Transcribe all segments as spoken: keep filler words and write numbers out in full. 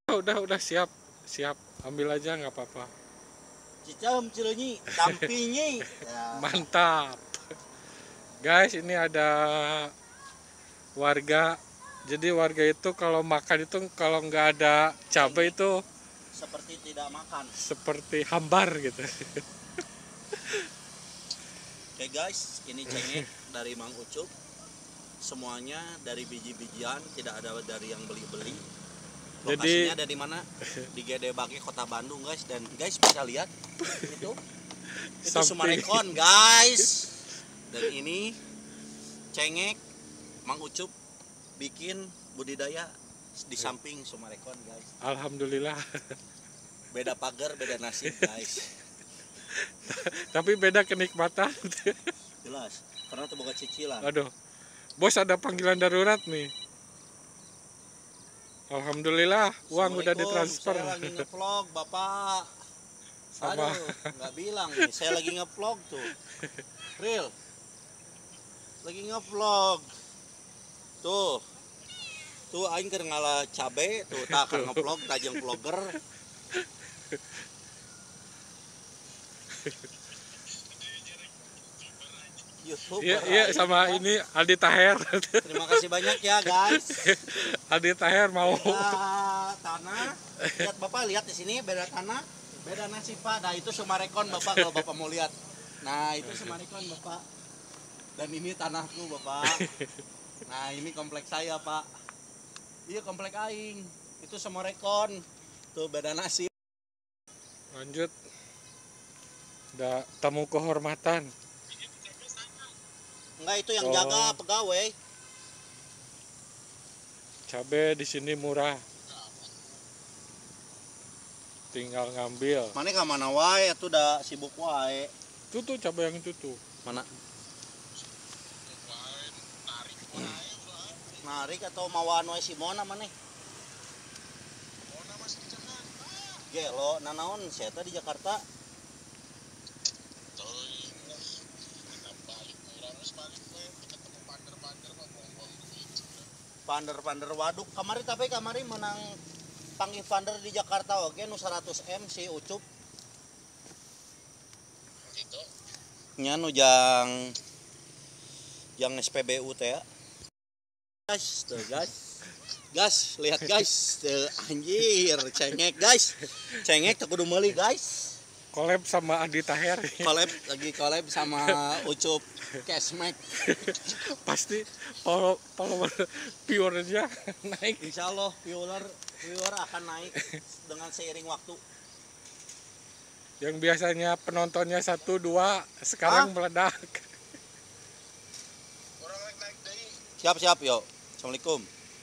Udah udah siap siap ambil aja nggak apa-apa. Cicam Cileunyi, Dampinyi. Ya. Mantap. Guys, ini ada warga. Jadi warga itu kalau makan itu kalau nggak ada cabai itu Seperti tidak makan. seperti hambar gitu. Oke guys, ini cengek dari Mang Ucup. Semuanya dari biji-bijian, tidak ada dari yang beli-beli. Lokasinya Jadi ada di mana? Di Gede Bage, Kota Bandung, guys. Dan guys bisa lihat itu, itu Samping. Sumarekon, guys. Dan ini cengek Mang Ucup bikin budidaya di samping Sumarekon, guys. alhamdulillah. Beda pagar, beda nasib, guys. Tapi beda kenikmatan. Jelas, karena itu bukan cicilan. Aduh. Bos ada panggilan darurat nih. Alhamdulillah uang udah ditransfer. Saya lagi nge-vlog, Bapak. Sama. Aduh, nggak bilang nih, saya lagi nge-vlog tuh. Real. Lagi nge-vlog. Tuh. Tuh aing keur ngalah cabe, tuh tak keur nge-vlog tajeng vlogger. YouTuber. Iya, iya sama ini Aldi Taher. Terima kasih banyak ya, guys. Aldi Taher mau Beda tanah. Lihat Bapak, lihat di sini beda tanah, beda nasib, Pak. Nah, itu Sumarekon, Bapak, kalau Bapak mau lihat. Nah, itu Sumarekon, Bapak. Dan ini tanahku, Bapak. Nah, ini kompleks saya, Pak. Iya, komplek aing. Itu Sumarekon. Tuh beda nasib. lanjut. Ada tamu kehormatan. Enggak, itu yang Oh. jaga pegawai. Cabe di sini murah. Tinggal ngambil. Mana ka mana wae, atuh udah sibuk wae. Itu tuh cabe yang itu tuh. Mana? Narik atau mawaan wae si Mona maneh? Mona masih di Jakarta. Gelo, nanaon saya tadi di Jakarta. Pander-pander waduk. Kamari tapi kamari menang panggil pander di Jakarta oke nu seratus M si Ucup. Gitu. Nya nu jang yang S P B U teh ya. Guys, tuh guys. Gas, lihat guys. Tuh, anjir, cengek guys. Cengek tak kudu meuli guys. Collab sama Aldi Taher. Collab lagi collab sama Ucup Kesmek. Pasti follow follower viewernya naik. Insya Allah viewer viewer akan naik dengan seiring waktu. Yang biasanya penontonnya satu dua sekarang Hah? meledak. Siap siap yo. Assalamualaikum.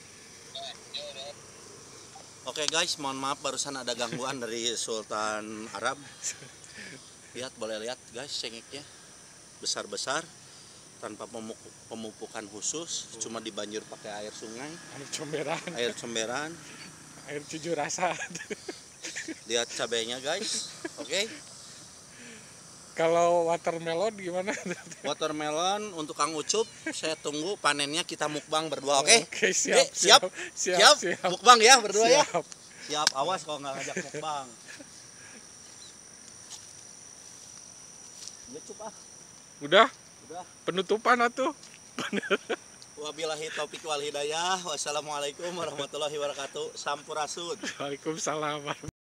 Oke guys, mohon maaf barusan ada gangguan dari Sultan Arab. Lihat, boleh lihat guys cengeknya besar-besar tanpa pemupu- pemupukan khusus, cuma dibanjur pakai air sungai, Air comberan, air comberan. air cucu rasa. Lihat cabenya guys. Oke. Kalau watermelon gimana? Watermelon untuk Kang Ucup, saya tunggu panennya kita mukbang berdua, oke? Oke, siap, Oke, siap, siap, siap, siap. mukbang ya berdua ya. Siap. Siap, awas kalau nggak ngajak mukbang. Ya Cup ah, Udah, udah. penutupan atuh. Wabillahi taufiq wal hidayah. Wassalamualaikum warahmatullahi wabarakatuh. Sampurasun. Waalaikumsalam.